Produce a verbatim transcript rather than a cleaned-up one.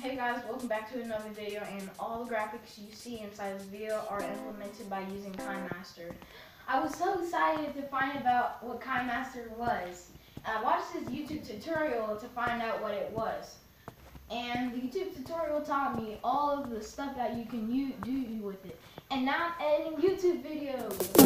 Hey guys, welcome back to another video, and all the graphics you see inside this video are implemented by using Kine. I was so excited to find out what Kine was. I watched this YouTube tutorial to find out what it was. And the YouTube tutorial taught me all of the stuff that you can u do with it. And now I'm editing YouTube videos.